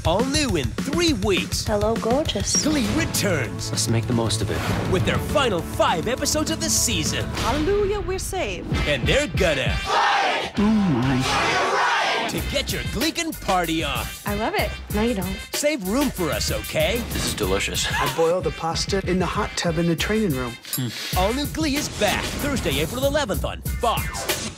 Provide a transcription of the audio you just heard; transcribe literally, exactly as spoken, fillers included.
All new in three weeks. Hello, gorgeous. Glee returns. Let's make the most of it. With their final five episodes of the season. Hallelujah, we're saved. And they're gonna Fight! Oh, my. to get your Gleekin' party on. I love it. No, you don't. Save room for us, okay? This is delicious. I boil the pasta in the hot tub in the training room. All new Glee is back Thursday, April eleventh on Fox.